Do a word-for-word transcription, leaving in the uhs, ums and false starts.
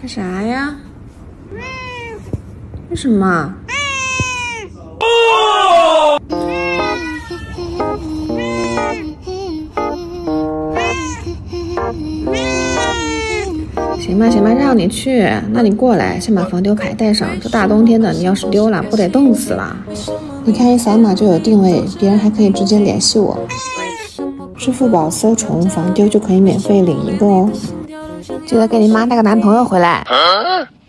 干啥呀？为什么？行吧行吧，让你去，那你过来，先把防丢卡带上。这大冬天的，你要是丢了，不得冻死了？你看一扫码就有定位，别人还可以直接联系我。支付宝搜宠物防丢就可以免费领一个哦。记得给你妈带个男朋友回来。